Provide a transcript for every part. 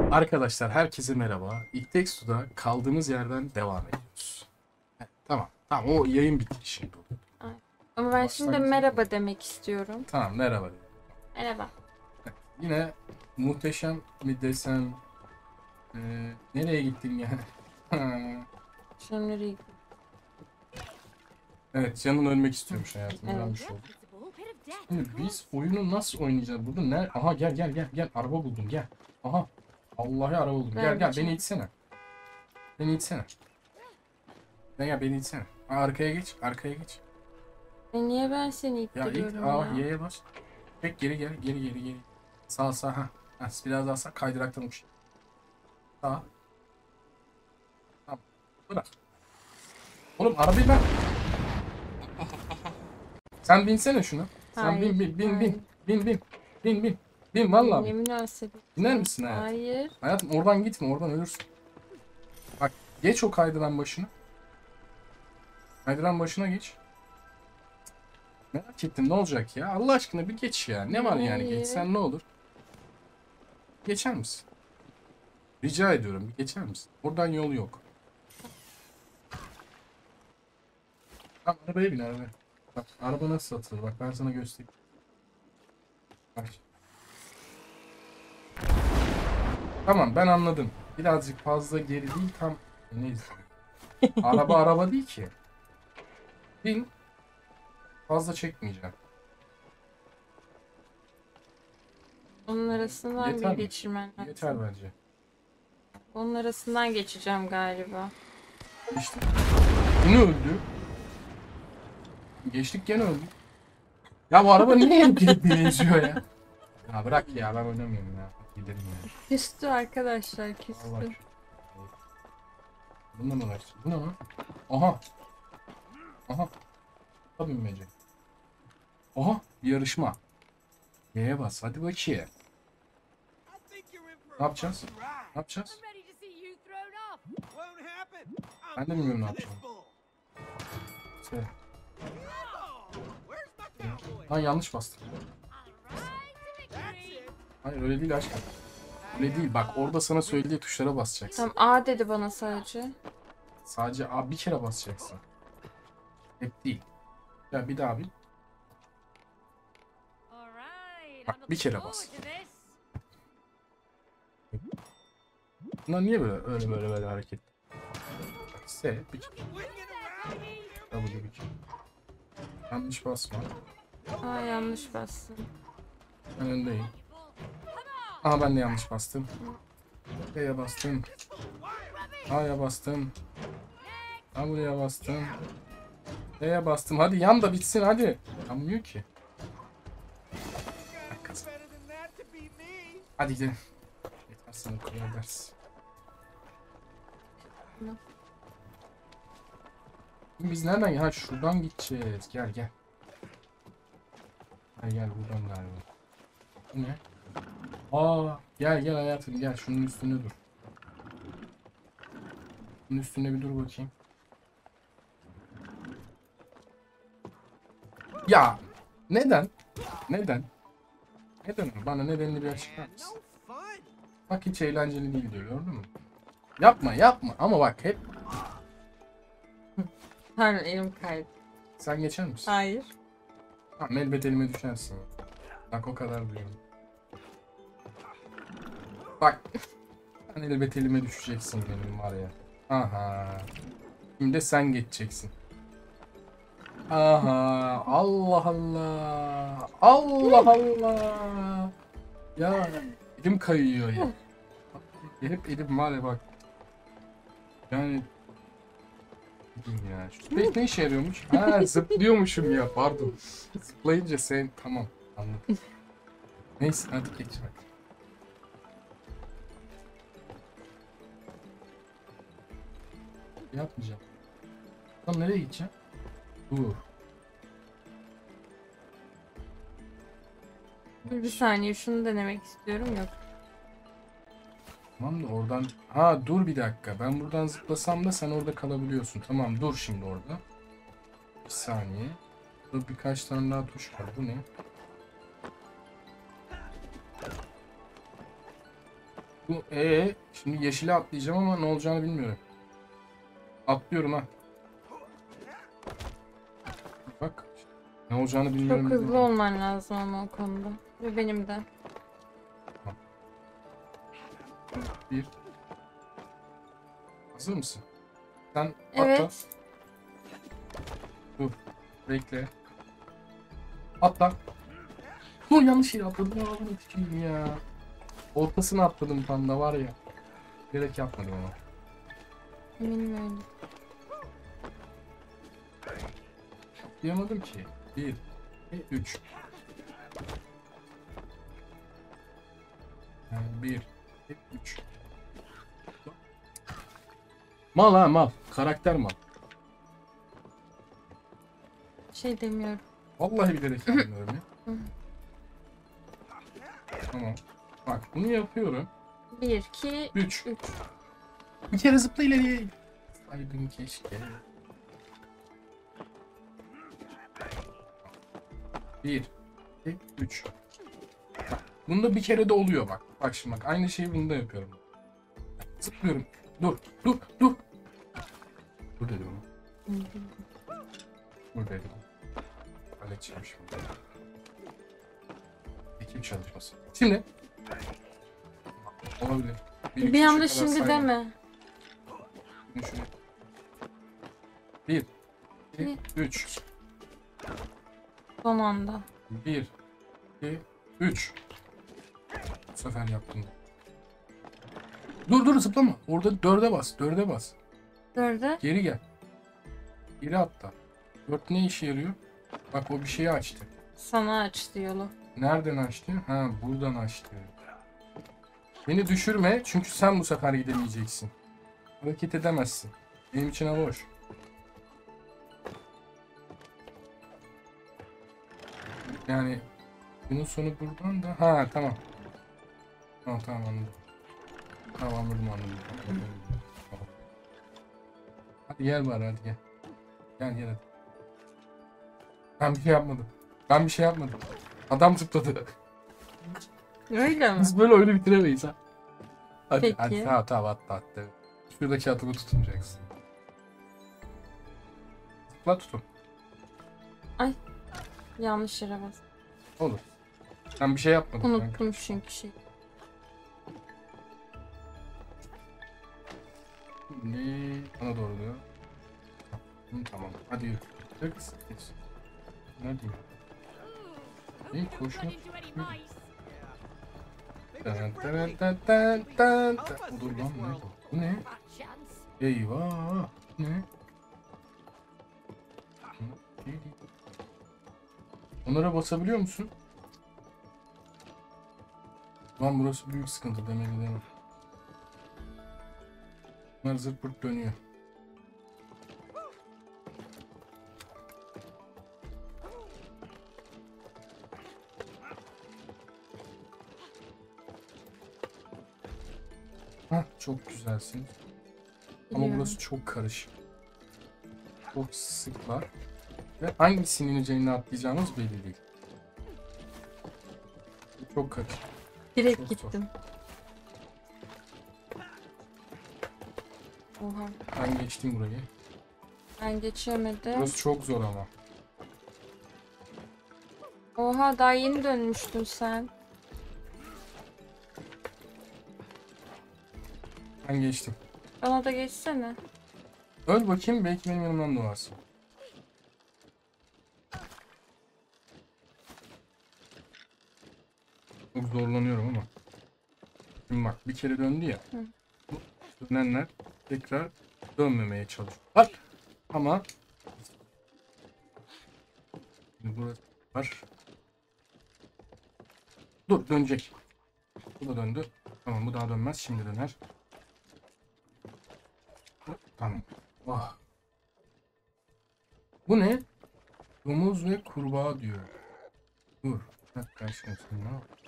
Arkadaşlar herkese merhaba. It Takes Two'da kaldığımız yerden devam ediyoruz. Tamam. Tamam, o yayın bitirişiydi. Ay. Ama ben şimdi merhaba demek istiyorum. Tamam, merhaba. Merhaba. Evet, yine muhteşem mi desem, nereye gittin ya? Şimdi Evet, Can'ın ölmek istiyormuş hayatım. Evet. Öğrenmiş oldum. Şimdi biz oyunu nasıl oynayacağız burada? Aha, gel. Araba buldum, gel. Aha. Vallahi araba buldum. Gel beni itsene. Beni itsene. Beni itsene. Arkaya geç. niye ben seni Ya ittiriyorum ya? Y'ye bas. Tek geri. Sağ ha. Biraz daha sağ, kaydıraktan uç. Sağ. Tamam. Bırak. Oğlum arabayı ben. Sen binsene şuna. Sen Hayır, bin. Bin vallahi. Ne münasebet. Biner misin hayatım? Hayır. Hayatım oradan gitme, oradan ölürsün. Bak, geç o kaydıran başına. Kaydıran başına geç. Merak ettim, ne olacak ya? Allah aşkına bir geç ya. Ne var yani, Hayır. geçsen ne olur? Geçer misin? Rica ediyorum, bir geçer misin? Oradan yol yok. Tamam, arabaya bin, arabaya. Bak, araba nasıl satılır? Bak, ben sana göstereyim. Bak. Tamam, ben anladım. Birazcık fazla geri değil, tam neyse. Araba değil ki. Bin. Fazla çekmeyeceğim. Onun arasından Yeter bir mi? geçirmen lazım. Yeter bence. Onun arasından geçeceğim galiba. İşte. Yine öldü. Geçtik, gene öldü. Ya bu araba niye benziyor ya? Ya bırak ya, ben oynamıyorum ya. Gidelim ya. Küstü arkadaşlar, küstü. Allah. Bunda mı var? Bu ne lan? Aha. Tabii binmece. Aha, bir yarışma. Y'ye bas, hadi bakayım. Ne yapacağız? Ben de bilmiyorum ne yapacağım. İşte. Lan yanlış bastım. Hayır, öyle değil aşkım. Öyle değil, bak orada sana söylediği tuşlara basacaksın. Tamam, A dedi bana sadece. Sadece bir kere basacaksın. Hep değil. Ya bir daha bir. Bak, bir kere bas. Bunlar niye böyle hareket? S bir kere. W bir kere. Yanlış basma. Aa, yanlış bastım. Ben öndeyim. Aha, ben de yanlış bastım. B'ye bastım. A'ya bastım. W'ye bastım. B'ye bastım. Hadi yan da bitsin hadi. Yanmıyor ki. Hadi gidelim. Yeter sana bu kadar ders. Biz nereden? Ha, şuradan gideceğiz. Gel. Gel buradan galiba. Bu ne? Gel hayatım, gel şunun üstüne dur. Şunun üstüne bir dur bakayım. Ya neden? Neden bana nedenini bir açıklar mısın? Bak, hiç eğlenceli değil diyor, gördün mü? Yapma ama bak hep. Pardon, elim kaydı. Sen geçer misin? Hayır. Tamam, elbet elime düşersin. Bak, o kadar diyorum. Bak. Sen elbet elime düşeceksin benim var ya. Aha. Şimdi sen geçeceksin. Aha. Allah. Ya elim kayıyor ya. Hep elim var ya, bak. Yani ya. Şu space ne işe yarıyormuş? Ha, zıplıyormuşum ya, pardon. Zıplayınca sen, tamam, anladım. Neyse, hadi geç bak. Yapmayacağım. Lan nereye gideceğim? Dur. Bir saniye, şunu denemek istiyorum, yok. Tamam da oradan... Ha, dur bir dakika. Ben buradan zıplasam da sen orada kalabiliyorsun. Tamam, dur şimdi orada. Bir saniye. Dur, birkaç tane daha tuş var. Bu ne? Bu şimdi yeşile atlayacağım ama ne olacağını bilmiyorum. Atlıyorum ha. Bak. Ne olacağını bilmiyorum. Çok hızlı olman lazım ama o konuda. Ve benim de. Bir. Hazır mısın? Sen atla. Evet. Dur. Bekle. Atla. Dur, yanlış yere atladım. Ağzını tüküreyim ya. Ortasına atladım tam da var ya. Gerek yapmadım ama. Eminim öyle. Atlayamadım ki. 1, 2, 3. 1, 2, 3. Mal ha, mal. Karakter mal. Şey demiyorum. Vallahi bilerek yapmıyorum ya. Tamam. Bak bunu yapıyorum. 1, 2, 3. 3. Bir kere zıpla ileriye. Aydın keşke. 1, 2, 3. Bak, bunda bir kere de oluyor bak. Bak şimdi bak. Aynı şeyi bunda yapıyorum. Zıplıyorum. Dur. Dur. Dur. Dur dedim ama. Dur dedim. Halledeceğim şimdi. Ekip çalışması. Şimdi. Olabilir. Bir anda şimdi deme. 1, 2, 3. Son anda. 1, 2, 3. Bu sefer yaptım. Dur zıplama. Orada 4'e bas. 4'e bas. 4'e. Geri gel. Geri atla. 4 ne işe yarıyor? Bak o bir şeyi açtı. Sana açtı yolu. Nereden açtı? Ha, buradan açtı. Beni düşürme çünkü sen bu sefer gidemeyeceksin. Hareket edemezsin. Benim için hava hoş. Yani bunun sonu buradan da. Ha, tamam. Tamam anladım. Tamam anladım. Tamam. Hadi gel bari, hadi gel. Gel hadi. Ben bir şey yapmadım. Adam zıpladı. Öyle mi? Biz böyle oyunu bitiremeyiz ha. Hadi, Peki. hadi tamam atla. Şuradaki atımı tutunacaksın. Zıpla tutun. Ay. Yanlış yere bas. Olur. Ben bir şey yapmadım. Unuttum çünkü şey. Şimdi bana doğru diyor. Tamam. Hadi yürü. Nerede mi? İyi koşma. Dur lan, ne bu? Bu ne? Eyvah. Ne? Onlara basabiliyor musun? Lan burası büyük sıkıntı demek edemem. Bunlar zırt pırt dönüyor. Hah, çok güzelsin. Ama Biliyorum. burası çok karışık. Çok sıklar. Ve hangisinin üzerine atlayacağımız belli değil. Çok karışık. Direkt Çok gittim. Oha. Ben geçtim burayı. Ben geçemedim. Burası çok zor ama. Oha, daha yeni dönmüştün sen. Ben geçtim. Bana da geçsene. Öl bakayım, belki benim yanımdan doğarsın. Çok zorlanıyorum ama. Şimdi bak, bir kere döndü ya. Hı. Bu dönenler tekrar dönmemeye çalışıyorlar. Ama şimdi burası var. Dur, dönecek. Bu da döndü. Tamam, bu daha dönmez. Şimdi döner. Tamam. Oh. Bu ne? Domuz ve kurbağa diyor. Dur. Bir dakika şimdi sen ne yap?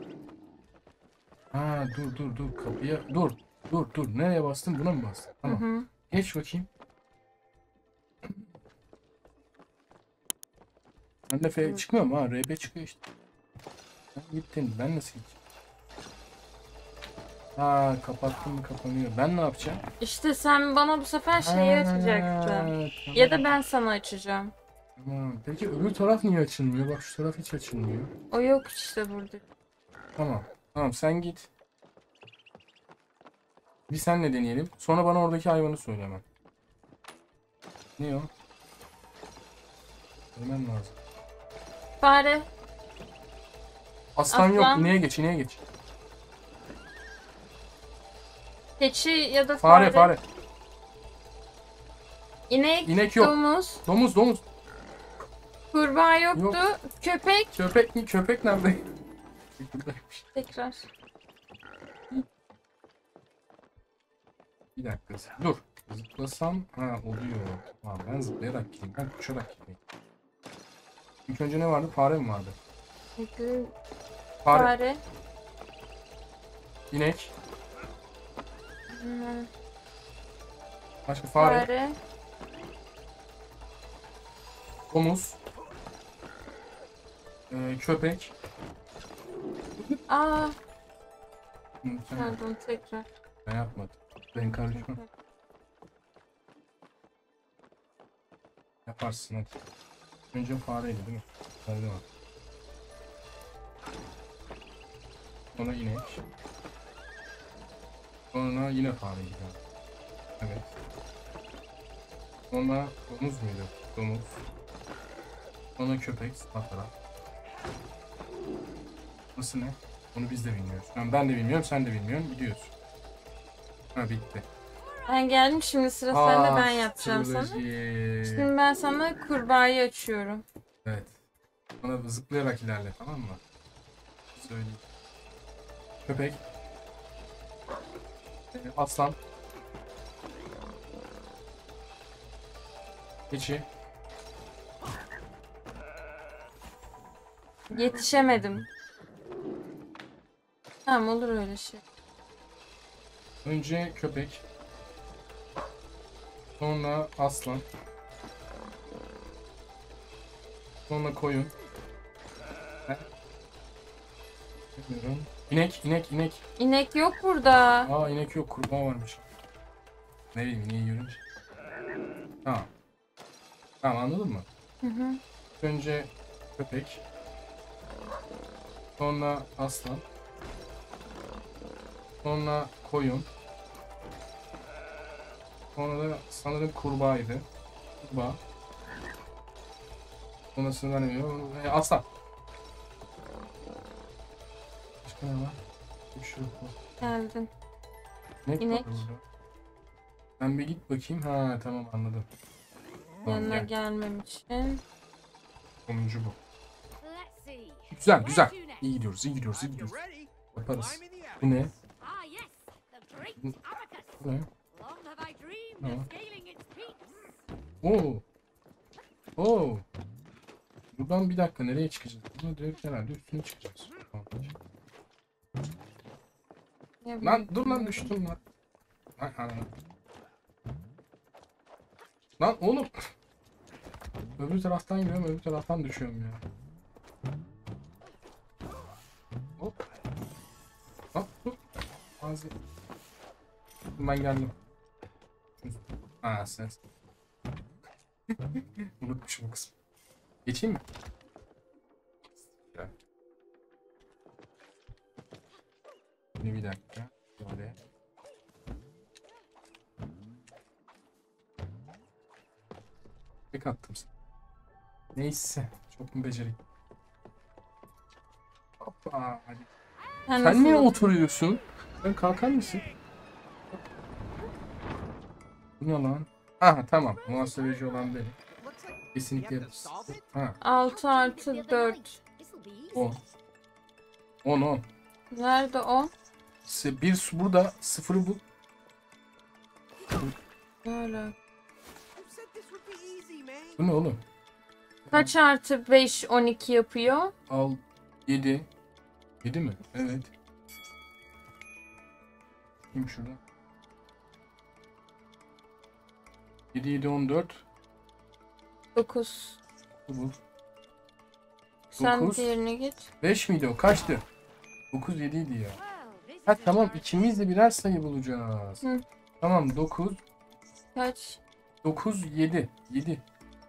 Ha, dur kapıya. Dur. Nereye bastın? Buna mı bastın? Tamam. Hı hı. Geç bakayım. Ben de F çıkmıyor mu? Ha, RB çıkıyor işte. Sen gittin. Ben nasıl gideceğim? Ha, kapattım mı kapanıyor. Ben ne yapacağım? İşte sen bana bu sefer şeyi açacaktın. Tamam. Ya da ben sana açacağım. Tamam. Peki öbür taraf niye açılmıyor? Bak şu taraf hiç açılmıyor. O yok işte burada. Tamam. Tamam sen git. Bir senle deneyelim. Sonra bana oradaki hayvanı söyle hemen. Ne o? Bilmem lazım. Fare. Aslan yok. Aslan. İneğe geç, ineğe geç. Keçi ya da Fare, fare. fare. İnek. İnek yok. Domuz. Domuz, domuz. Kurbağa yoktu. Yok. Köpek. Köpek mi? Köpek nerede? Buradaymış. Tekrar. Bir dakika. Dur. Zıplasam ha oluyor. Tamam ben zıplayarak gideyim. Ben uçarak gideyim. İlk önce ne vardı? Fare mi vardı? Peki, Fare. fare. İnek. Hmm, Başka fare. fare. Domuz. Köpek. Aa, Sen, pardon tekrar. ben yapmadım. Ben karışmam. Yaparsın hadi. Önce fareydi değil mi? Fare var. Sonra inek. Sonra yine fareydi. Evet. Sonra domuz muydu? Domuz. Sonra köpek. Sağ taraf. Nasıl ne? Onu biz de bilmiyoruz. Yani ben de bilmiyorum, sen de bilmiyorsun. Biliyorsun. Ha bitti. Ben geldim şimdi sıra sende ben yapacağım sana. Şimdi ben sana kurbağayı açıyorum. Evet. Bana zıplayarak ilerle tamam mı? Söyleyeyim. Köpek. Aslan. Keçi. Yetişemedim. Tamam olur öyle şey. Önce köpek. Sonra aslan. Sonra koyun. Bilmiyorum. İnek, inek, inek. İnek yok burada. Aa inek yok, kurbağa varmış. Ne bileyim, niye görünce. Tamam. Tamam anladın mı? Hı hı. Önce köpek. Sonra aslan. Sonra koyun. Sonra da sanırım kurbağaydı. Kurbağa. Sonrasında ne diyor? Aslan. Başka ne var? Bir şey yok. Geldin. Ne İnek. burada? Ben bir git bakayım. Ha tamam anladım. Tamam, Yanına gel. gelmem için. Sonuncu bu. Güzel güzel. İyi gidiyoruz, iyi gidiyoruz, iyi gidiyoruz. Yaparız. Bu ne? Bu ne? Tamam. Oo. Oo. Buradan bir dakika nereye çıkacağız? Buradan direkt herhalde üstüne çıkacağız. Tamam. Lan dur lan düştüm lan. Lan, lan oğlum. Öbür taraftan giriyorum, öbür taraftan düşüyorum ya. Hop. Hop dur. Az. Ben geldim. Ha sen. Unutmuşum bu kısmı. Geçeyim mi? Gel. Şimdi bir dakika. Böyle. Tek attım sana. Neyse. Çok mu beceri? Hoppa. Hadi. Sen niye oturuyorsun? Sen kalkar mısın? Bu ne lan? Aha tamam. Muhasebeci olan benim. Kesinlikle yaparız. Ha 6 artı 4. 10. 10 10. Nerede o? Bir su burada. Sıfırı bu. Böyle. Bu ne oğlum? Kaç artı 5 12 yapıyor? Al 7. 7 mi? Evet. Kim şurada? 7 7 14. 9. Bu. Sen 9. diğerine git. 5 miydi o? Kaçtı? 9 7 idi ya. Ha tamam, ikimiz de birer sayı bulacağız. Hı. Tamam 9. Kaç? 9 7. 7.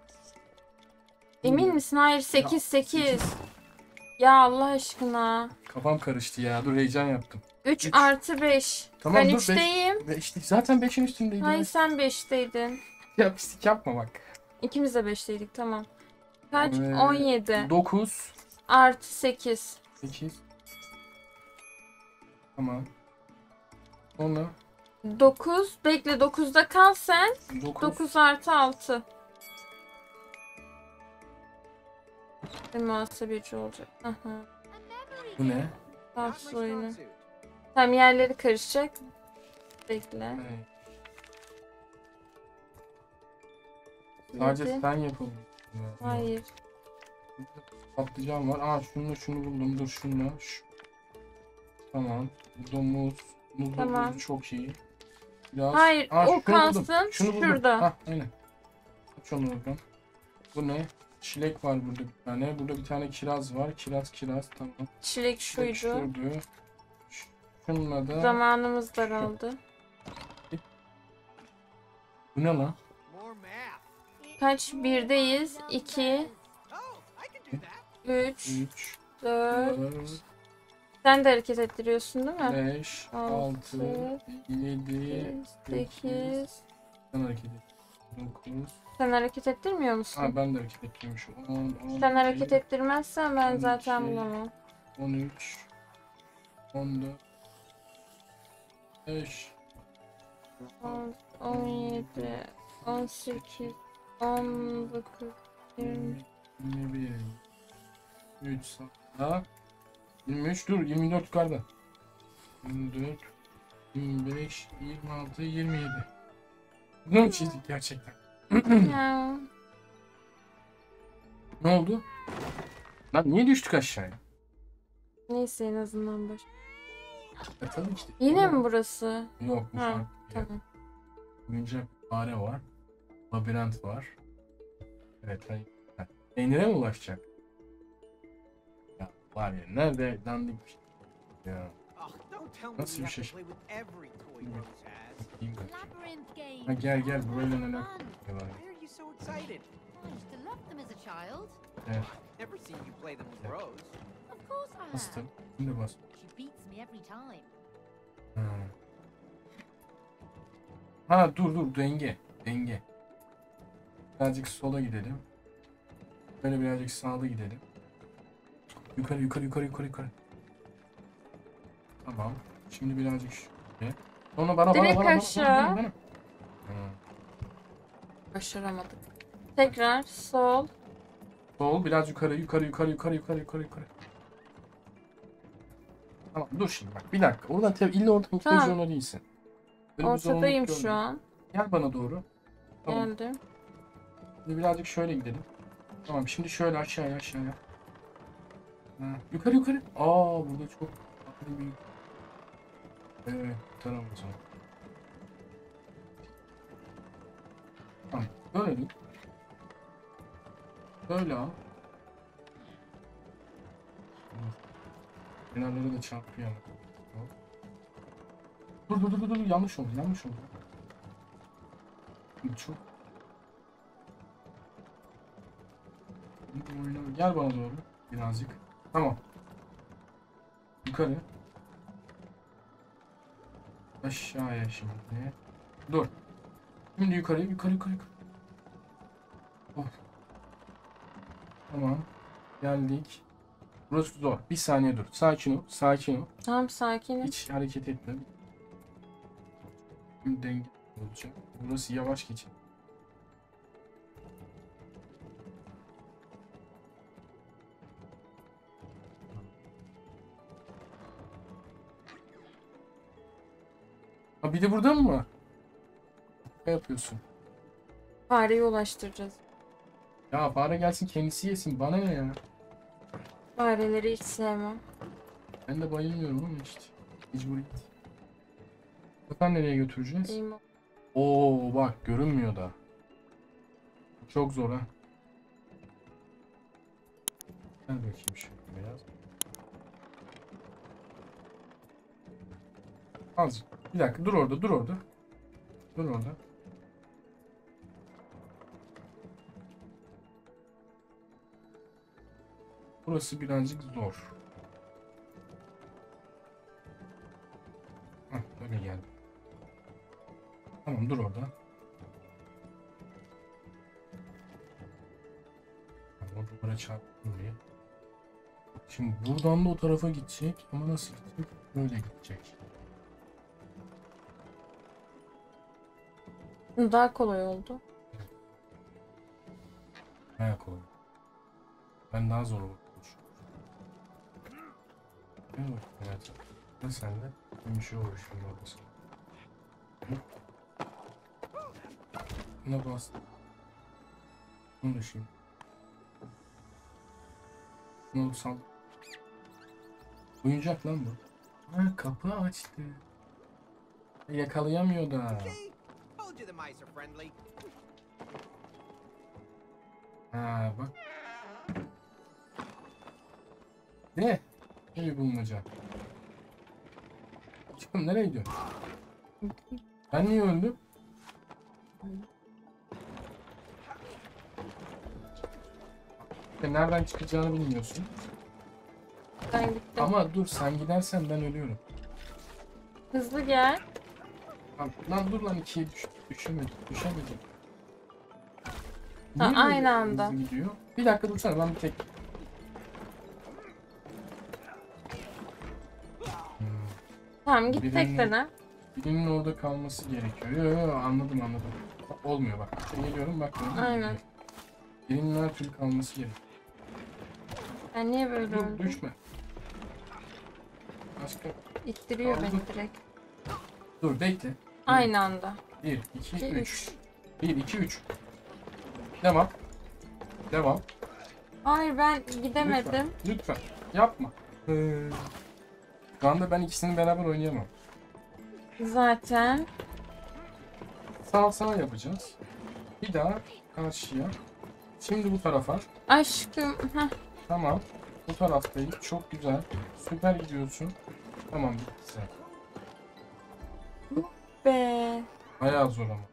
Emin misin? Hayır 8 Ya, 8. Ya Allah aşkına. Kafam karıştı ya. Dur, heyecan yaptım. 3 Üç. artı 5. Tamam Ben dur, 3'teyim. 5. Zaten 5'in üstündeydi. Hayır sen 5'teydin. Ya pislik yapma bak. İkimiz de 5'teydik tamam. Kaç? Ee, 17. 9. Artı 8. 8. Tamam. Sonra 9. Bekle 9'da kal sen. 9. 9 artı 6. Muhasebeci olacak. Aha. Bu ne? Tavsiye oyunu. Tam yerleri karışacak. Bekle. Evet. Sadece Yedi. sen yapalım. Hayır. Patlıcan var. Aa şunu buldum. Dur şunu. Tamam. Burada muz. Muz Tamam. çok iyi. Biraz. Hayır, Aa, o şunu buldum. kalsın Şunu buldum. şurada. Hah aynen. Şunu buldum. Bu ne? Çilek var burada bir tane. Burada bir tane kiraz var. Kiraz tamam. Çilek şuydu. Şuydu. Şununla da. Zamanımız daraldı. Bu ne lan? Kaç? Birdeyiz. 2, 3, 3, 4. 4, Sen de hareket ettiriyorsun değil mi? 5, 6, 7, 8. ben hareket ettim. 9. Sen hareket ettirmiyor musun? Ha ben de hareket etmiyormuşum. 10, Sen hareket ettirmezsen ben 12, zaten bulamam. 13, 14, 5, 10, 17, 18, 19, 20. 21, 3 daha 23, dur 24 yukarıda. 24, 25, 26, 27. Bunu mu çizdik gerçekten? Ya. Ne oldu? Lan niye düştük aşağıya? Neyse en azından baş. Tabii ki. Yine mi burası? Yok bu Ha, farklı. tamam. Oyuncak fare var. Labirent var. Evet. Peynire mi ulaşacak? Ya var ya, nerede dandik bir şey ya. Nasıl bir şey? Bakayım bakayım. Ha gel burayla neler var. Evet. Bastım. Şimdi bas. Ha dur denge. Birazcık sola gidelim. Böyle birazcık sağda gidelim. Yukarı. Tamam. Şimdi birazcık şöyle. Sonra bana. Direkt aşağı. Bana. Başaramadık. Tekrar sol. Sol biraz yukarı. Tamam dur şimdi bak bir dakika. Oradan illa oradan gitmek Tamam. zorunda değilsin. Böyle bir Ortadayım zorunluluk şu yok. an. Gel bana doğru. Tamam. Geldim. Şimdi birazcık şöyle gidelim. Tamam şimdi şöyle aşağıya. Ha, yukarı. Aa burada çok tatlı bir. Evet tamam o zaman. Tamam böyle değil. Böyle al. Kenarları da çarpıyor. Dur yanlış oldu. Çok. Gel bana doğru birazcık. Tamam. Yukarı. Aşağıya şimdi. Dur. Şimdi yukarı. Of. Tamam. Geldik. Burası zor. Bir saniye dur. Sakin ol. Tamam sakinim. Hiç hareket etme. Şimdi denge olacak. Burası yavaş geçin. Ha bir de burada mı var? Ne yapıyorsun? Fareyi ulaştıracağız. Ya fare gelsin kendisi yesin. Bana ne ya? Fareleri hiç sevmem. Ben de bayılmıyorum ama işte. Mecburi. Bakalım nereye götüreceğiz? Değil mi? Oo bak görünmüyor da. Çok zor ha. Gel bakayım şöyle biraz. Azıcık. Bir dakika dur orada, dur orada. Dur orada. Burası birazcık zor. Hah, öyle geldi. Tamam dur orada. Tamam, o duvara çarptım diye. Şimdi buradan da o tarafa gidecek ama nasıl gidecek? Böyle gidecek. Daha kolay oldu. Bayağı kolay. Ben daha zor olmuş. Gel bakayım hayatım. Ne sende? Bir şey olur şimdi orası. Buna bas. Bunu da şimdi. Ne oldu sal? Oyuncak lan bu. Ha, kapı açtı. Yakalayamıyor da. Told you the mice are friendly. Ha bak. Ne? Ne bir bulmaca. Çıkın nereye gidiyorsun? Ben niye öldüm? Nereden çıkacağını bilmiyorsun. Ben gittim. Ama dur sen gidersen ben ölüyorum. Hızlı gel. Lan dur lan ikiye düşemedim. Düşemedim. Ha, Niye aynı böyle anda. hızlı gidiyor? Bir dakika dursana ben bir tek. Tamam git Birinin- tek dene. Birinin orada kalması gerekiyor. Yo, anladım. Bak, olmuyor bak. Geliyorum bak. gördün mü? Aynen. Birinin her türlü kalması gerekiyor. Ben niye böyle Dur oldum? düşme. Başka. İttiriyor Aldım. beni direkt. Dur bekle. Aynı anda. 1, 2, 2, 3. 1, 2, 3. Devam. Devam. Hayır ben gidemedim. Lütfen. Yapma. Şu anda ben ikisini beraber oynayamam. Zaten. Sağ yapacağız. Bir daha karşıya. Şimdi bu tarafa. Aşkım. Heh. Tamam. Bu taraftayız. Çok güzel. Süper gidiyorsun. Tamam bitti sen. Be. Bayağı zor ama.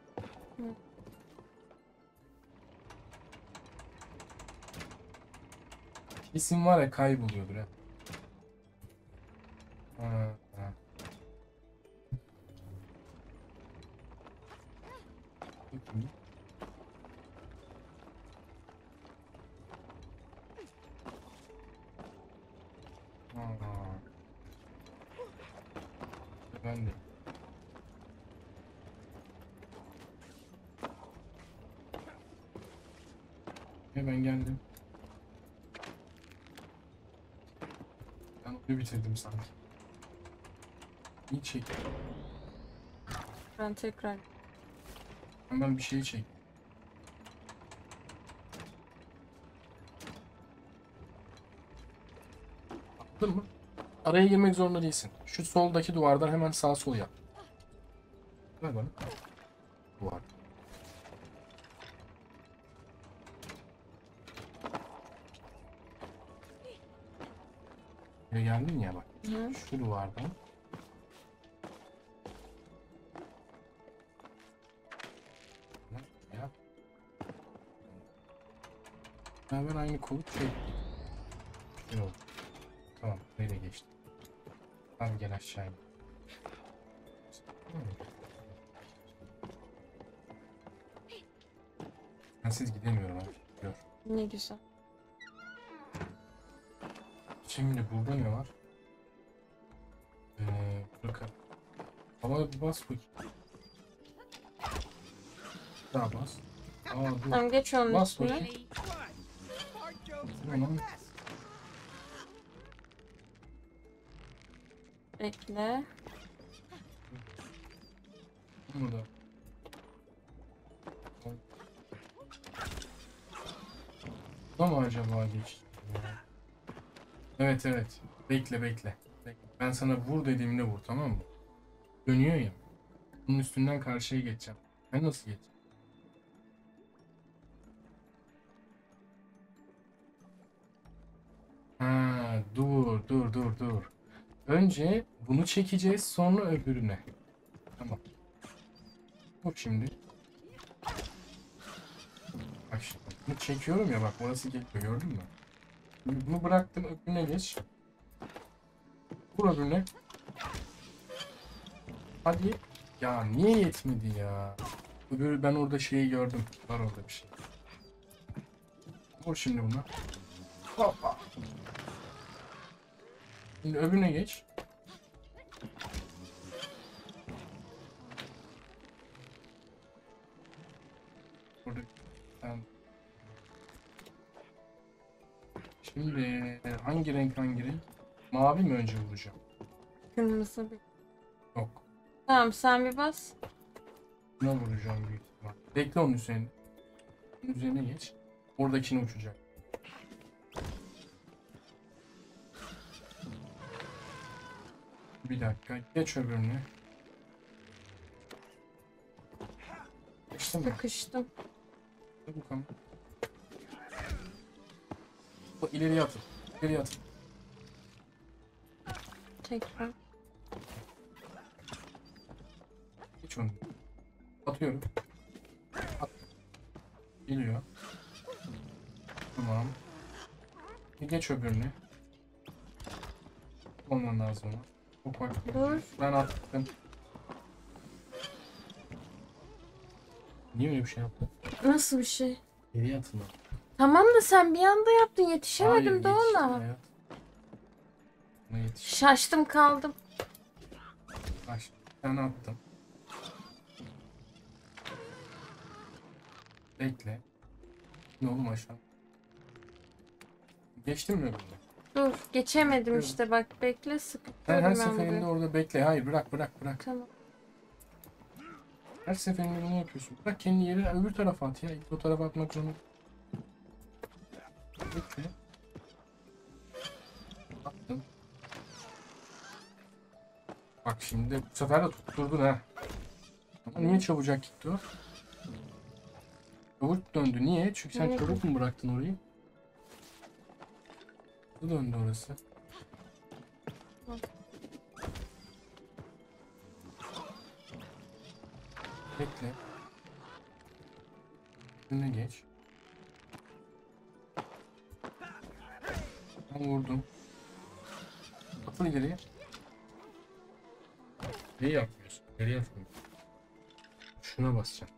İsim var ya kayboluyordur ha. Ha. Bakayım. Ha. Ben de. Ben geldim. Ben onu bitirdim sanki. İyi çek. Ben tekrar. Ben bir şey çek. Anladın mı? Araya girmek zorunda değilsin. Şu soldaki duvardan hemen sağ sol yap. Ver bana. Duvar. Buraya geldin ya bak. Hı. Şu duvardan. Yap. Ben aynı kolu çek. Şey oldu. Tamam, böyle geçti. Tamam gel aşağı in. Sensiz gidemiyorum abi. Gör. Ne güzel. Şimdi burada ne var? Bakın. Havaya bir bas bakayım. Daha bas. Aa dur. Tamam geç onun Bas üstüne. bakayım. Hard jokes Tamam. like this. Bekle. Bunu da. Bu da mı acaba geçti? Evet evet. Bekle bekle. Ben sana vur dediğimde vur, tamam mı? Dönüyor ya. Bunun üstünden karşıya geçeceğim. Ben nasıl geçeceğim? Ha, dur. Önce bunu çekeceğiz, sonra öbürüne. Tamam. Bak şimdi. Bak şimdi. Bunu çekiyorum ya, bak orası geliyor, gördün mü? Bunu bıraktım, öbürüne geç. Vur öbürüne. Hadi. Ya niye yetmedi ya? Ben orada şeyi gördüm. Var orada bir şey. Vur şimdi buna. Hoppa. Şimdi öbürüne geç. Burada ben... Şimdi hangi renk? Mavi mi önce vuracağım? Kırmızı bir. Yok. Tamam sen bir bas. Buna vuracağım büyük ihtimal. Bekle onun üzerine. Onun üzerine geç. Oradakini uçacak. Bir dakika. Geç öbürüne. Geçti mi? Sıkıştım. Bu kam. Bu ileriye atın. İleriye atın. Tekrar. Geç onu. Atıyorum. At. Geliyor. Tamam. Geç öbürüne. Olman lazım ona. Çok var. Dur. Ben attım. Niye öyle bir şey yaptın? Nasıl bir şey? Geriye atın. Tamam da sen bir anda yaptın. Yetişemedim de yetiştim ona. hayat. Buna yetiş. Şaştım kaldım. Bak şimdi. Ben attım. Bekle. Ne oğlum aşağı? Geçtin mi öbürüne? Dur. Geçemedim Evet. işte bak. Bekle Sen sıkıştırdım her ben seferinde buraya. orada bekle. Hayır bırak. Tamam. Her seferinde bunu yapıyorsun. Bırak kendi yerine öbür tarafa at ya. O tarafa atmak zorunda. Bekle. Attım. Bak şimdi bu sefer de tutturdun ha. Ama niye çabucak gitti o? Çabuk döndü. Niye? Çünkü sen Evet. çabuk mu bıraktın orayı? Bu döndü orası. Bekle. Önüne geç. Ben vurdum. Atıl ileriye. Neyi yapmıyorsun? Nereye atmıyorsun? Şuna basacağım.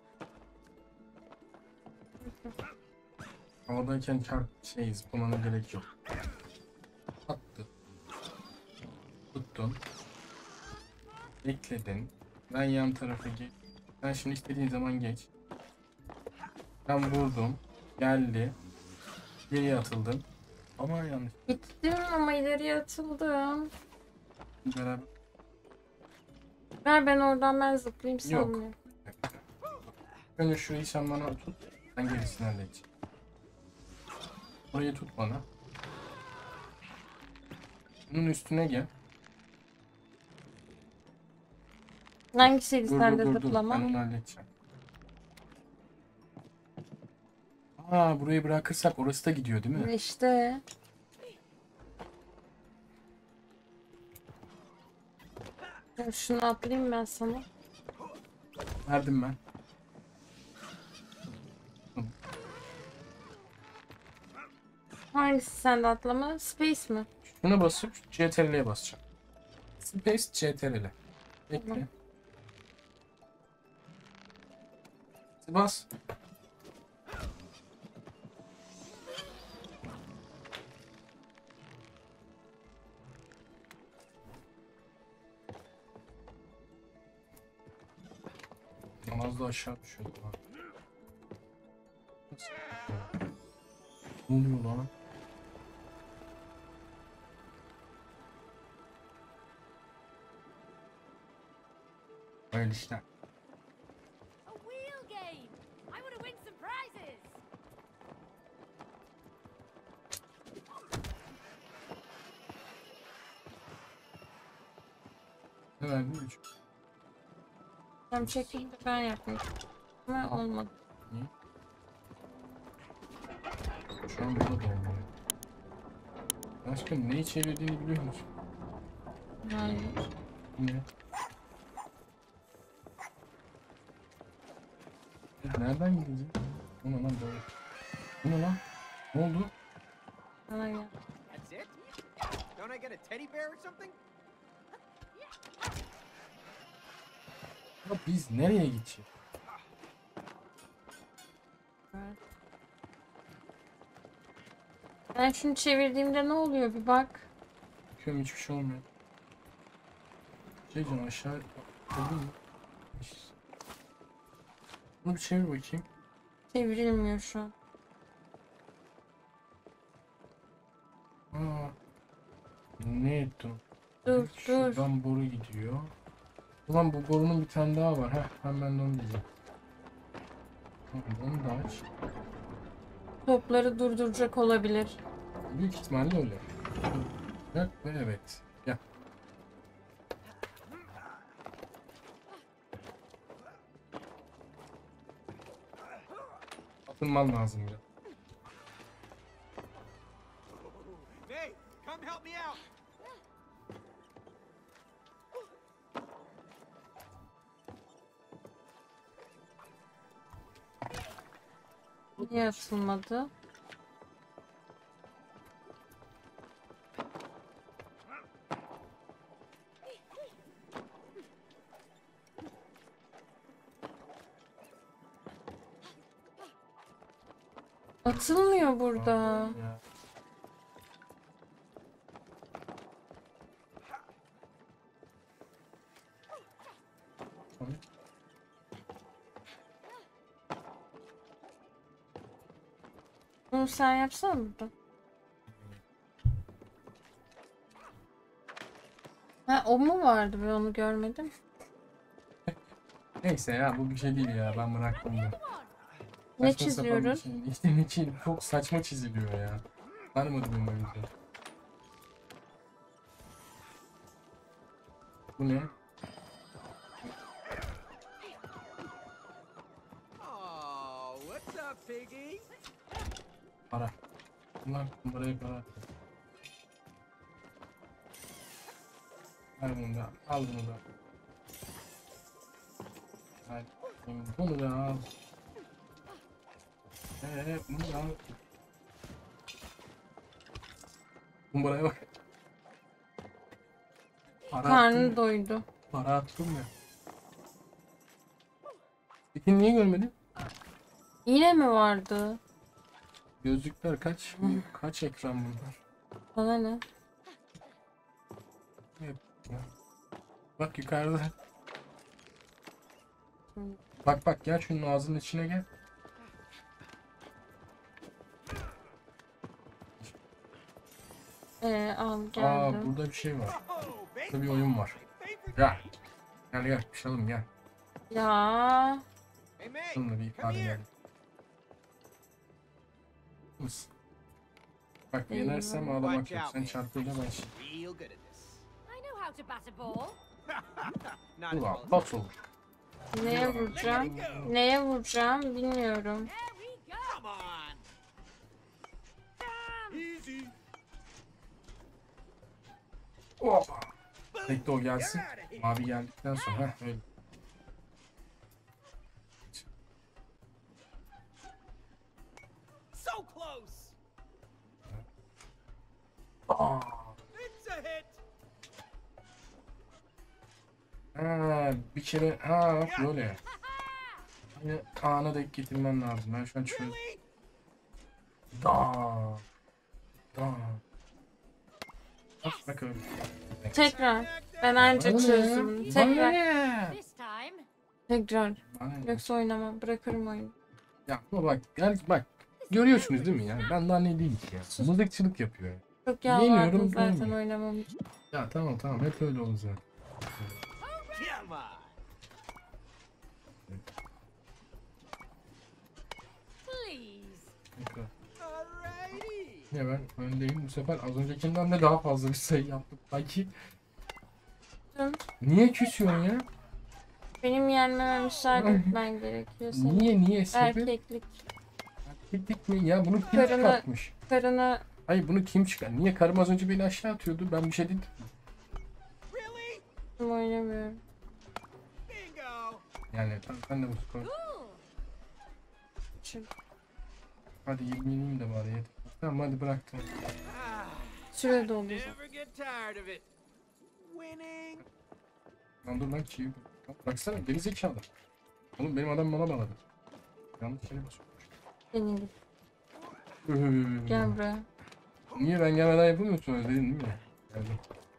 Havadayken zıplamana gerek yok. Attı. Tuttun. Bekledin. Ben yan tarafa geç. Sen şimdi istediğin zaman geç. Ben vurdum. Geldi. Geriye atıldım. Ama yanlış. Gittim ama ileriye atıldım. Beraber. Ver ben oradan ben zıplayayım Yok. sanmıyorum. Önce şurayı sen bana tut. Ben gerisini halledeceğim. Orayı tut bana. Bunun üstüne gel. Hangisiydi Dur sende dur dur dur. zıplama? Ben onu halledeceğim. Aa, burayı bırakırsak orası da gidiyor değil mi? İşte. Dur, şunu atlayayım ben sana. Verdim ben. Hangisi sende atlama? Space mi? Şuna basıp CTRL'ye basacağım. Space CTRL. Bekle. Tamam. Bas. Az da aşağı düşüyordu. Ne oluyor lan? Öyle işte. A wheel game! I want to win some prizes! Ne verdin? 3. Tam şekilde ben yapayım. Ama olmadı. Niye? Şu an burada da olmuyor. Aşkım ne içeriğini biliyor musun? Hayır. Ne? Nereden gideceğiz? Bu ne lan böyle? Bu ne lan? Ne oldu? Bana gel. That's it? Don't I get a teddy bear or something? Ya biz nereye gideceğiz? Evet. Ben şunu çevirdiğimde ne oluyor bir bak. Bakıyorum hiçbir şey olmuyor. Şey canım aşağı oldu mu? Bunu bir çevir bakayım. Çevrilmiyor şu an. Aa, ne ettim? Dur dur. Şuradan boru gidiyor. Ulan bu borunun bir tane daha var. Heh, ben de onu diyeceğim. Tamam, onu da aç. Topları durduracak olabilir. Büyük ihtimalle öyle. Bak ve evet. Gel. Atılman lazım ya. Hey, come help me out. Niye atılmadı? Atılmıyor burada. Ya. Tamam. Bunu sen yapsana burada. Ha o mu vardı, ben onu görmedim. Neyse ya bu bir şey değil ya, ben bıraktım bunu. Ne Saçma sapan bir çiziyoruz? şey. İşte ne çiz, çok saçma çiziliyor ya. Tanımadım ben o yüzden. Bu ne? Oh, what's up, piggy? Para. Bunlar kumbaraya para. Ver bunu da. Al bunu da. Hadi. Bunu da al. Bunu da al. Kumbaraya bak. Para Karnı attım ya. doydu. Para attım ya. Peki niye görmedin? Yine mi vardı? Gözlükler kaç? Kaç ekran bunlar? Bana ne? Hep ya. Bak yukarıda. Bak bak gel şunun ağzının içine gel. Al Aa geldim. burada bir şey var. Oh, Burada bir oyun var. Gel. Gel gel pişalım gel. Ya Hey, May, Şununla bir come ifade here. gel. Mıs. Bak yenersem ağlamak yok. Sen çarpınca ben şey. Real good at this. I know how to bat a ball. Not as well Ulan as bot olur. neye vuracağım? Neye vuracağım bilmiyorum. There we go. Come on. Easy. Hoppa. Bekle o gelsin. Mavi geldikten sonra. Heh öyle. So close. Aa. It's a hit. Ha, bir kere ha bak böyle. Yine Kaan'a denk getirmen lazım. Ben şu an şöyle Really? da da. Bak öyle. Tekrar. Ben anca çözdüm. Tekrar. This time. Tekrar. Bana ne? Yoksa oynamam. Bırakırım oyunu. Ya ama bak gel bak. Görüyorsunuz değil mi ya? Ben daha ne diyeyim ki ya. Mızıkçılık yapıyor. Çok Yeniyorum, yalvardım zaten yemiyorum. oynamam için. Ya tamam tamam hep öyle olur zaten. Come on. Please. Tekrar. Alrighty. Yine ben öndeyim. Bu sefer az öncekinden de daha fazla bir sayı yaptık. Belki Dur. niye küsüyorsun ya? Benim yenmeme müsaade etmen gerekiyor senin. Niye sebep? Erkeklik. Erkeklik mi? Ya bunu kim Karına- çıkartmış? Karına Hayır bunu kim çıkar? Niye karım az önce beni aşağı atıyordu? Ben bir şey dedim. Oynamıyorum. Bingo! Yani ben de bu skor. Cool. Şimdi Hadi 20'yim de bari yeter. Tamam hadi bıraktım. Ah, süre doldu. never get tired of it. Winning! Lan dur lan çiğ. Baksana geri zekalı. Oğlum benim adam bana bağladı. Yanlış yere basıyor. Senin gibi. Gel buraya. Niye ben gelmeden yapılmıyorsun öyle dedin değil mi? Geldim.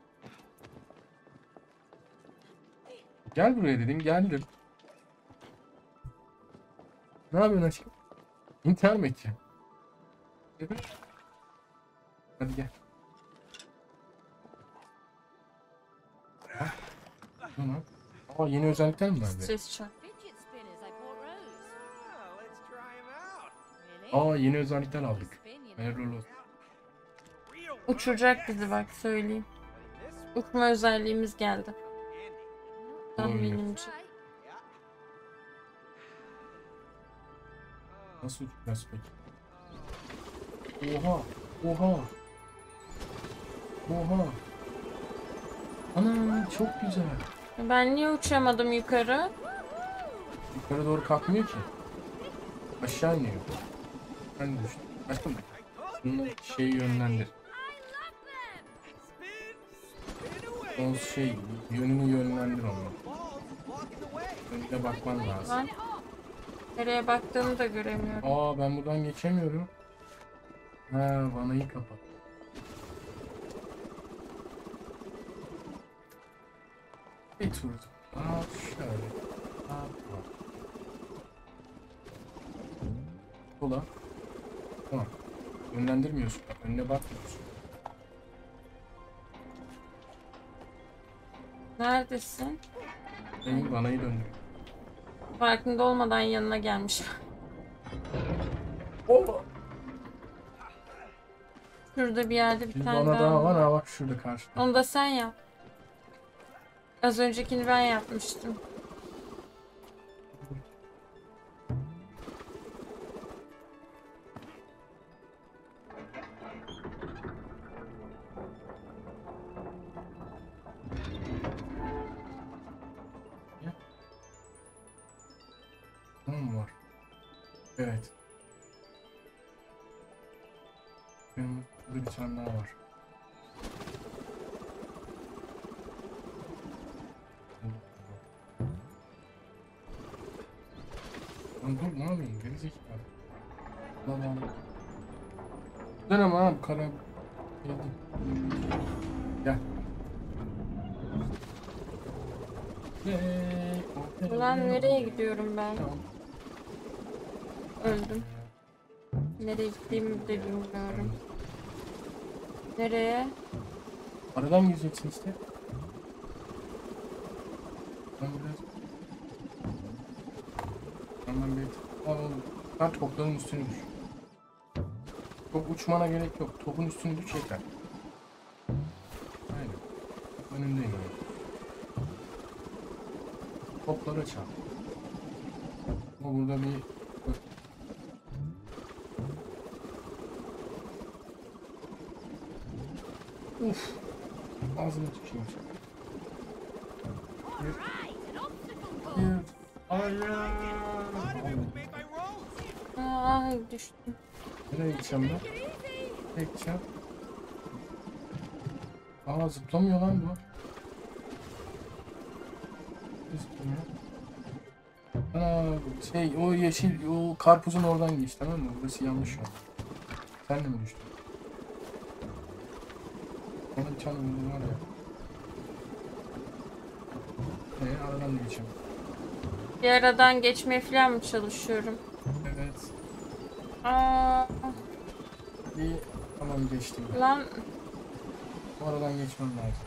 Gel buraya dedin geldim. Ne yapıyorsun aşkım? İntihar mı edeceğim? Evet. Hadi gel. Tamam. Aa yeni özellikler mi vardı? Ses çak. Fidget spinners I bought Rose. Ah, let's try 'em out. Really? Aa yeni özellikler aldık. Spin, you know. Hayırlı olsun. Real Uçuracak bizi bak söyleyeyim. This Uçma özelliğimiz geldi. handy. Tahminimce. Right. Yeah. Nasıl uçacağız peki? Oha! Oha! Oha! Ana çok güzel. Ben niye uçamadım yukarı? Yukarı doğru kalkmıyor ki. Aşağı iniyor. Ben de düştüm. Aşkım bunu şeyi yönlendir. I love them. Spin, spin away. O şey yönünü yönlendir onu. Balls blocking the way. Önüne bakman lazım. Lan nereye baktığımı da göremiyorum. Aa ben buradan geçemiyorum. Ha vanayı kapat. Bir tur. Aa şöyle. Aa. Sola. Tamam. Yönlendirmiyorsun. Önüne bakmıyorsun. Neredesin? Benim vanayı döndür. Farkında olmadan yanına gelmiş. Oha. Şurada bir yerde bir Bir tane vana daha var var. ha bak şurada karşıda. Onu da sen yap. Az öncekini ben yapmıştım. Tamam var. Evet. Benim burada bir tane daha var. Lan dur ne yapıyorsun? Gerizekalı. Lan lan. Dön ama abi kara. Gel. Ulan nereye gidiyorum ben? Tamam. Öldüm. Nereye gittiğimi de bilmiyorum. Nereye? Aradan gireceksin işte. Ben biraz... Tamam bir... Al oğlum. Sen topların üstüne düş. Çok uçmana gerek yok. Topun üstüne düş yeter. Aynen. Top önündeyim yani. Toplara çarp. Ama burada bir... Uf. Ağzına tüküreyim. All right, an obstacle course. Hayır. Part of it was made by Rose. Aa düştüm. Nereye gideceğim ben? Take it easy. Nereye gideceğim? Aa zıplamıyor lan bu. Zıplamıyor. Aa şey o yeşil o karpuzun oradan geç tamam mı? Burası yanlış yol. Sen de mi düştün? Bana bir tane vurdum var ya. Aradan da geçeyim. Bir aradan geçmeye falan mı çalışıyorum? Evet. Aa, İyi. Tamam geçtim. lan Bu aradan geçmem lazım.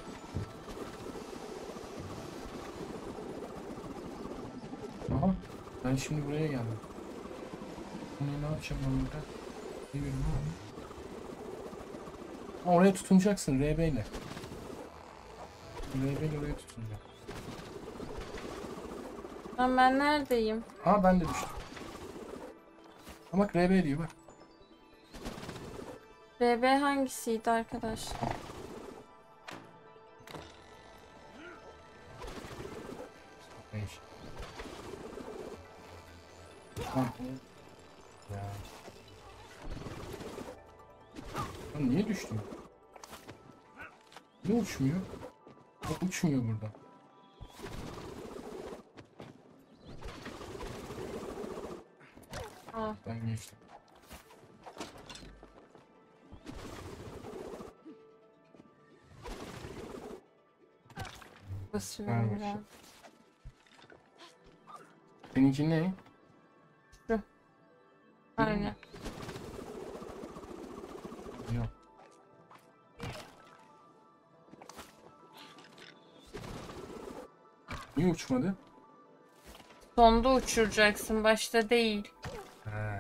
Aha. Ben şimdi buraya geldim. Bunu ne yapacağım ben burada? Bilmiyorum ama. Ha, oraya tutunacaksın RB ile. RB ile oraya tutunacak. lan ben neredeyim? Aa ben de düştüm. Ama bak RB diyor bak. BB hangisiydi arkadaş? Ya. Lan niye düştüm? Ne uçmuyor? O uçmuyor burada. Aa, Ben geçtim. basıyorum Vermiş. biraz. Seninki ne? Aynen. Yok. Niye uçmadı? Sonda uçuracaksın, başta değil. He.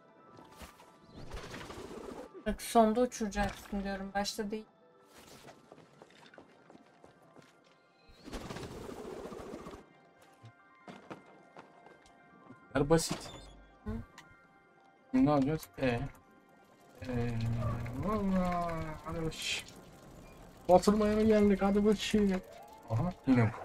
Bak sonda uçuracaksın diyorum, başta değil. Basit. Hı. Şimdi ne yapacağız? Valla. Hadi baş. Batırmaya mı geldik? Hadi bakayım. Aha yine bu.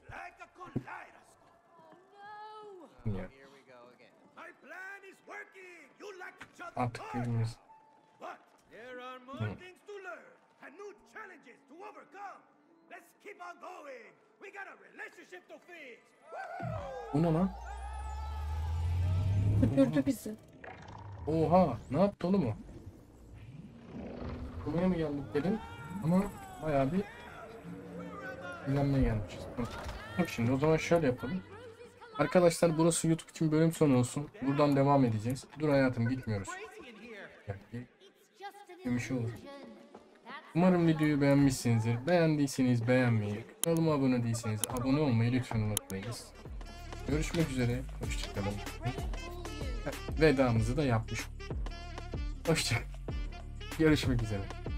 Oh no! Ya. Here we go again. My plan is working. You like each other Artık hard. birbirimiz. But there are more things to learn and new challenges to overcome. Let's keep on going. We got a relationship to fix. Bu ne lan? Süpürdü bizi. Oha, ne yaptı oğlum o? Buraya mı geldik dedim ama bayağı bir dinlenmeye gelmişiz. Bak şimdi o zaman şöyle yapalım. Arkadaşlar burası YouTube için bölüm sonu olsun. Buradan devam edeceğiz. Dur hayatım gitmiyoruz. Yani It's just an bir şey olur. illusion. That's Umarım videoyu beğenmişsinizdir. Beğendiyseniz beğenmeyi, kanalıma abone değilseniz abone olmayı lütfen unutmayınız. Görüşmek üzere. Hoşçakalın. Vedamızı da yapmış. Hoşçakalın. Görüşmek üzere.